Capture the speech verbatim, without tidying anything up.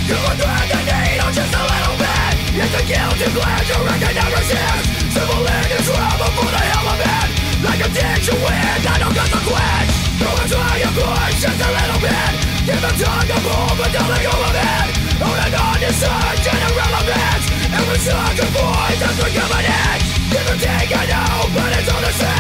You will thread the needle just a little bit. It's a guilty pleasure I can never resist. Civil in is trouble for the hell of it. Like a ditch you win, I don't got to quit. Go and try your push just a little bit. Give them time to move until they go of it. On and on you search and irrelevance. Every such a voice that's forgiven it. Give or take I know, but it's all the same.